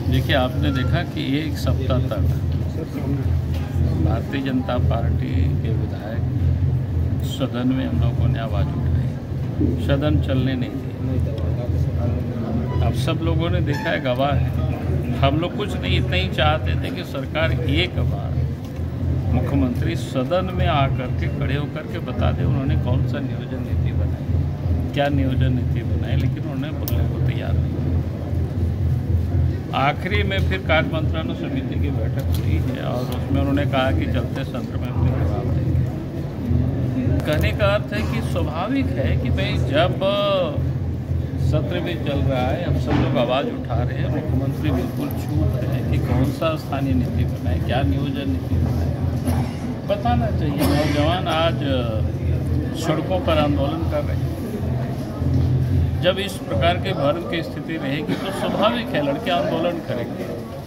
देखिए, आपने देखा कि एक सप्ताह तक भारतीय जनता पार्टी के विधायक सदन में हम लोगों ने आवाज़ उठाई, सदन चलने नहीं दिया। अब सब लोगों ने देखा है, गवाह है। हम लोग कुछ नहीं, इतना ही चाहते थे कि सरकार एक बार मुख्यमंत्री सदन में आकर के खड़े होकर के बता दे उन्होंने कौन सा नियोजन नीति बनाई, क्या नियोजन नीति बनाई, लेकिन उन्होंने बोलने को तैयार नहीं। आखिरी में फिर कार्य मंत्रणा समिति की बैठक हुई है और उसमें उन्होंने कहा कि चलते सत्र में अपने जवाब देंगे। कहने का अर्थ है कि स्वाभाविक है कि भाई जब सत्र भी चल रहा है, हम सब लोग आवाज़ उठा रहे हैं, मुख्यमंत्री बिल्कुल चूप है कि कौन सा स्थानीय नीति बनाए, क्या नियोजन नीति बनाए, बताना चाहिए। नौजवान आज सड़कों पर आंदोलन कर रहे हैं। जब इस प्रकार के भारत की स्थिति रहेगी तो स्वाभाविक है लड़के आंदोलन करेंगे।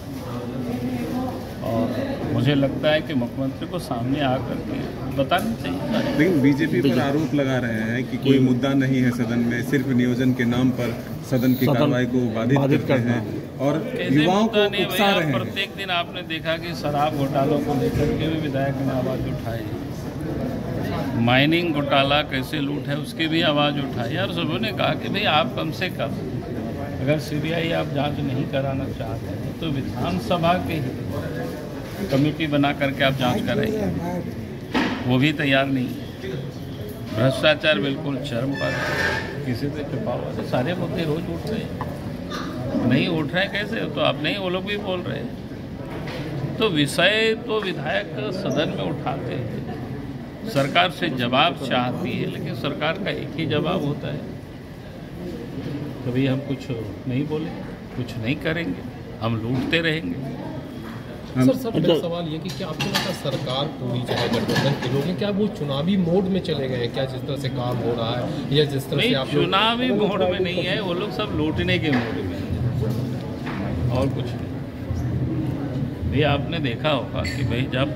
और मुझे लगता है कि मुख्यमंत्री को सामने आकर के बताना चाहिए। लेकिन बीजेपी पर आरोप लगा रहे हैं कि कोई मुद्दा नहीं है सदन में, सिर्फ नियोजन के नाम पर सदन की कार्रवाई को बाधित करते हैं और युवाओं को उकसा रहे हैं। प्रत्येक दिन आपने देखा कि शराब घोटालों को लेकर के भी विधायक ने आवाज़ उठाई, माइनिंग घोटाला कैसे लूट है उसकी भी आवाज़ उठाई और सबों ने कहा कि भाई आप कम से कम अगर सीबीआई आप जांच नहीं कराना चाहते हैं तो विधानसभा की कमेटी बना करके आप जांच कराइए। वो भी तैयार नहीं है। भ्रष्टाचार बिल्कुल चरम पर है, किसी से छुपा हुआ है। सारे मुद्दे रोज उठ रहे हैं, नहीं उठ रहे हैं कैसे, तो आप नहीं, वो लोग भी बोल रहे हैं। तो विषय तो विधायक सदन में उठाते हैं, सरकार से जवाब चाहती है, लेकिन सरकार का एक ही जवाब होता है, कभी हम कुछ नहीं बोले, कुछ नहीं करेंगे, हम लूटते रहेंगे। सर मेरा सवाल ये कि क्या आपको लगता है सरकार पूरी चाहे गठबंधन के लोग हैं, क्या वो चुनावी मोड में चले गए हैं? क्या जिस तरह से काम हो रहा है या जिस तरह से आप चुनावी मोड में नहीं है, वो लोग सब लूटने के मोड में है और कुछ नहीं। ये आपने देखा होगा कि भाई जब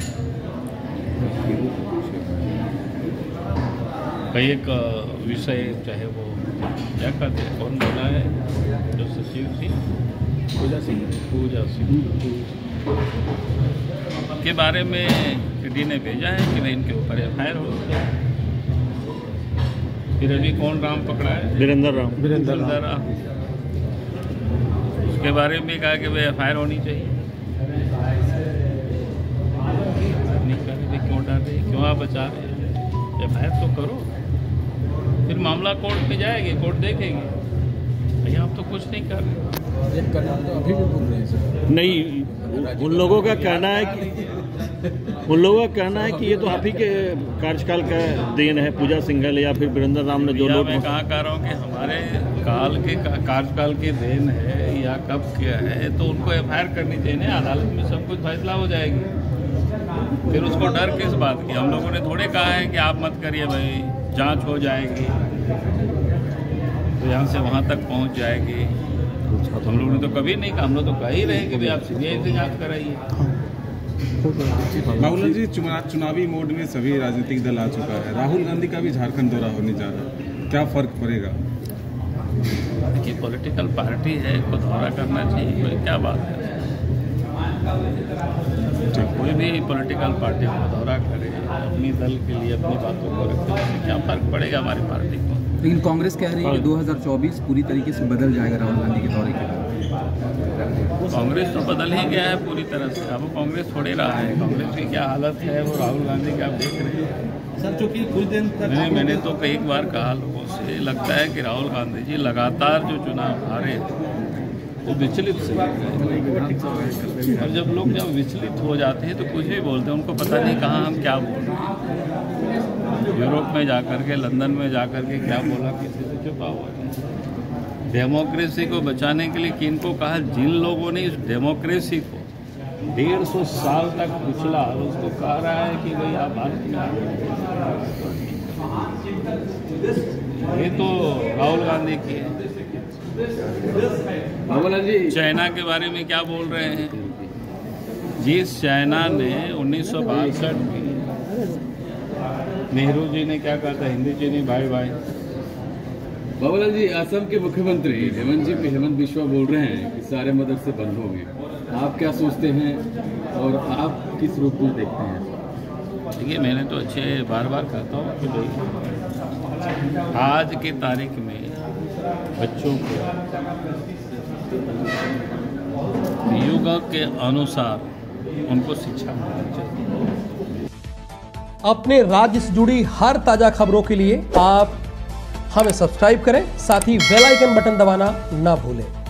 कई एक विषय, चाहे वो क्या कहते हैं, कौन बोला है जो सचिव थी, पूजा सिंह के बारे में ईडी ने भेजा है कि भाई इनके ऊपर एफआईआर हो गया। फिर अभी कौन राम पकड़ा है, वीरेंद्र राम, उसके बारे में कहा कि भाई एफआईआर होनी चाहिए। नहीं कर रहे, क्यों डर रहे, क्यों आप बचा रहे हैं? एफआईआर तो करो, फिर मामला कोर्ट में जाएगी, कोर्ट देखेगी। भैया आप तो कुछ नहीं कर रहे। तो अभी भी बोल रहे हैं सर। नहीं, उन लोगों का कहना है कि ये तो आप ही के कार्यकाल का देन है, पूजा सिंघल या फिर वीरेंद्र राम ने जो लोग। मैं कहाँ कह रहा हूँ कि हमारे कार्यकाल के देन है या कब किया है, तो उनको एफआईआर करनी चाहिए ना, अदालत में सब कुछ फैसला हो जाएगी। फिर उसको डर किस बात की? हम लोगों ने थोड़े कहा है कि आप मत करिए भाई, जांच हो जाएगी तो यहाँ से वहाँ तक पहुँच जाएगी। हम लोगों ने तो कभी नहीं कहा, हम लोग तो कह ही रहे कि भाई आप सीबीआई से जांच कराइए। राहुल जी, चुनावी मोड में सभी राजनीतिक दल आ चुका है, राहुल गांधी का भी झारखंड दौरा होने जा रहा है, क्या फर्क पड़ेगा? देखिए, पॉलिटिकल पार्टी है, को दौरा करना चाहिए, कोई क्या बात है। कोई भी पॉलिटिकल पार्टी को दौरा करे, अपनी दल के लिए अपनी बातों को रखे, क्या फर्क पड़ेगा हमारी पार्टी को? लेकिन कांग्रेस कह रही है कि 2024 पूरी तरीके से बदल जाएगा राहुल गांधी के दौरे के बाद। कांग्रेस तो बदल ही गया है पूरी तरह से, अब कांग्रेस छोड़े रहा है। कांग्रेस की क्या हालत है वो राहुल गांधी का आप देख रहे हैं सर। चूँकि कुछ दिन तक मैंने तो कई बार कहा लोगों से, लगता है कि राहुल गांधी जी लगातार जो चुनाव हारे वो विचलित से, और जब लोग विचलित हो जाते हैं तो कुछ भी बोलते हैं, उनको पता नहीं कहाँ हम क्या बोल रहे हैं। यूरोप में जाकर के, लंदन में जाकर के क्या बोला, किसी से छुपा हुआ है। डेमोक्रेसी को बचाने के लिए किनको कहा? जिन लोगों ने इस डेमोक्रेसी को 150 साल तक कुचला, उसको कह रहा है कि भाई आप भारत में आ गए। ये तो राहुल गांधी की है। चाइना के बारे में क्या बोल रहे हैं? जिस चाइना ने 1962 में नेहरू जी ने क्या कहा था, हिंदी चीनी भाई भाई, बाबूलाल जी, असम के मुख्यमंत्री हेमंत बिश्वा बोल रहे हैं कि सारे मदरसे बंद होंगे, आप क्या सोचते हैं और आप किस रूप में देखते हैं? देखिए, मैंने तो अच्छे बार बार कहता हूँ कि भाई आज की तारीख में बच्चों को युग के अनुसार उनको शिक्षा मिलनी चाहिए। अपने राज्य से जुड़ी हर ताजा खबरों के लिए आप हमें सब्सक्राइब करें, साथ ही बेल आइकन बटन दबाना ना भूलें।